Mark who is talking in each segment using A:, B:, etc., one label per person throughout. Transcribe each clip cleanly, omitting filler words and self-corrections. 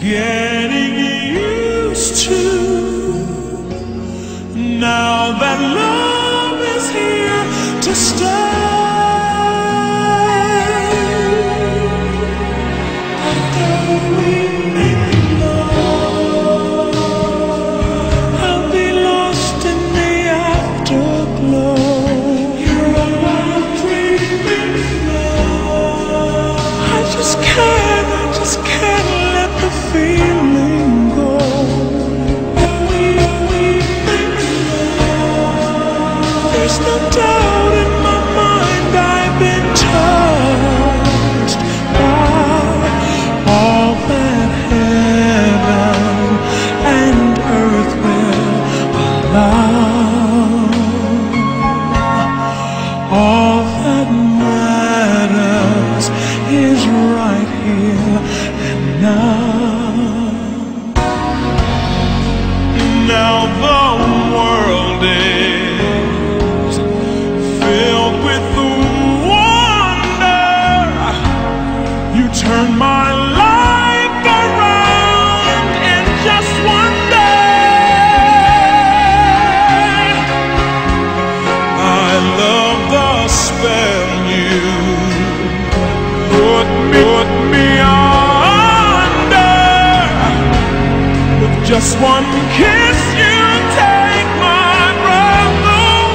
A: getting used to. Now that love is here to stay, after we make love, I'll be lost in the afterglow. You're all I'm dreaming of. I just can't let the feeling go. There's no doubt in my mind I've been touched by all that heaven and earth will allow. All that matters is right here and now. Now the world is filled with wonder. You turn my life around in just one day. I love the spell you put me under. With just one kiss you take my breath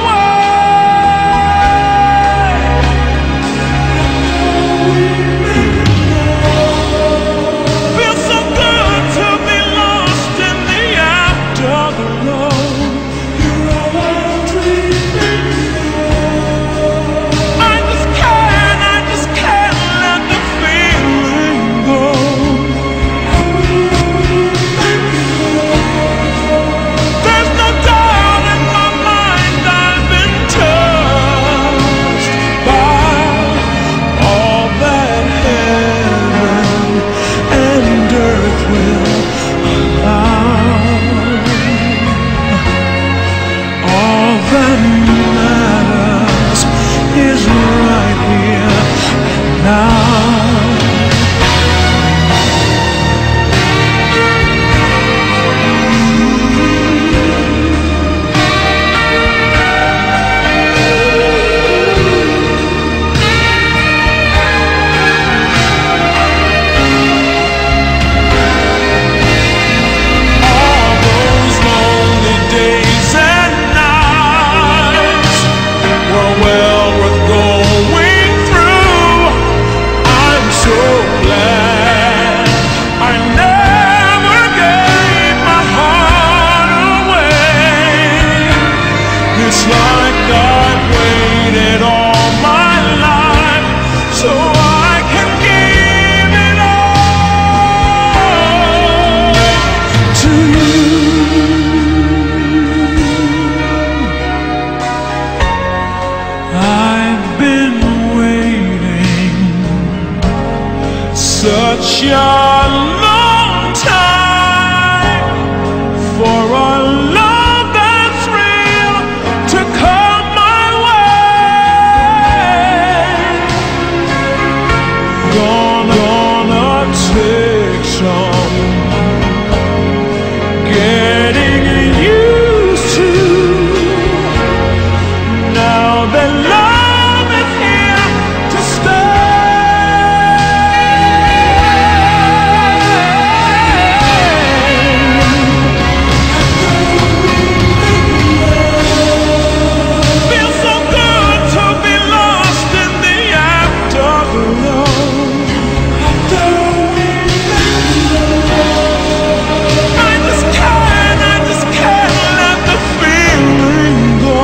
A: away. Feels so good to be lost in the afterglow. You're all I'm dreaming of. I just can't let the feeling go. There's no doubt in my mind I've been touched by all that heaven and earth will allow. All that matters is right here and now. All those lonely days and nights were well worth going through. I'm so glad I never gave my heart away. It's like I've waited all my life so I can give it all to you. I've been waiting such a long time for a love that's real to come my way. Gonna take some getting used to. Now that love is here to stay. Feels so good to be lost in the afterglow. After we make love, I just can't let the feeling go.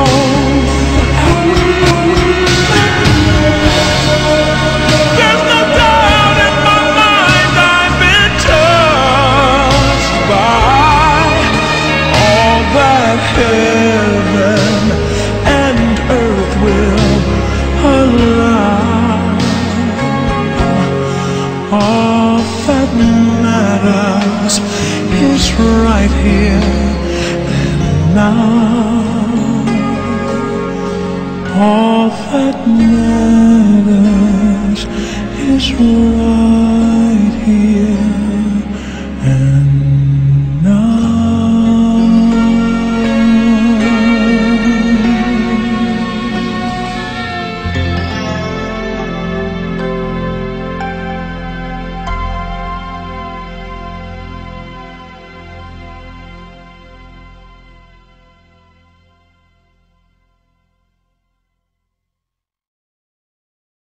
A: There's no doubt in my mind I've been touched by all that heaven and earth will allow. All that matters is right here and now. All that matters is right